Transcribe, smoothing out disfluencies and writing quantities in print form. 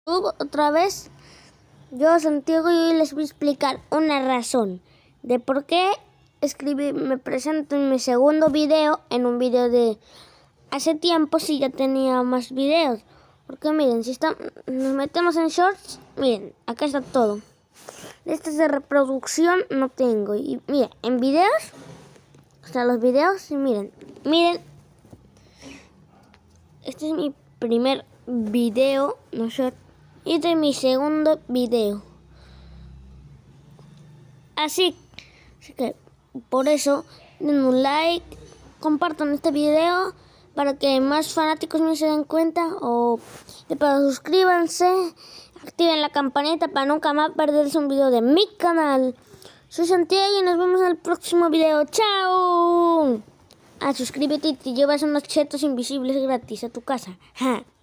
Otra vez, yo Santiago, y hoy les voy a explicar una razón de por qué me presento en mi segundo video, en un video de hace tiempo, si ya tenía más videos. Porque miren, si nos metemos en shorts, miren, acá está todo. Este es de reproducción, no tengo. Y miren, en videos, o sea, los videos, y miren, este es mi primer video, no short. Y este es mi segundo video. Así que por eso den un like, compartan este video para que más fanáticos me se den cuenta, o para suscríbanse, activen la campanita para nunca más perderse un video de mi canal. Soy Santiago y nos vemos en el próximo video. ¡Chao! Suscríbete y te llevas unos chetos invisibles gratis a tu casa. ¡Ja!